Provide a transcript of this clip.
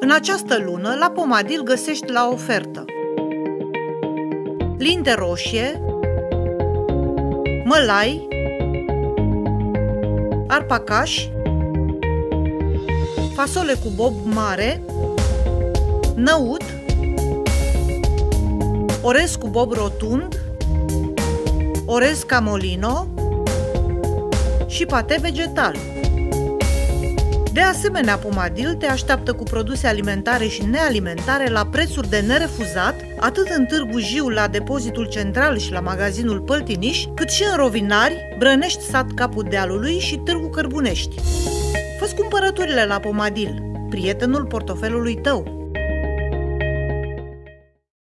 În această lună, la Pomadil găsești la ofertă linte roșie, mălai, arpacaș, fasole cu bob mare, năut, orez cu bob rotund, orez camolino și pate vegetal. De asemenea, Pomadil te așteaptă cu produse alimentare și nealimentare la prețuri de nerefuzat, atât în Târgu Jiu la depozitul central și la magazinul Păltiniș, cât și în Rovinari, Brănești sat Capul Dealului și Târgu Cărbunești. Fă-ți cumpărăturile la Pomadil, prietenul portofelului tău.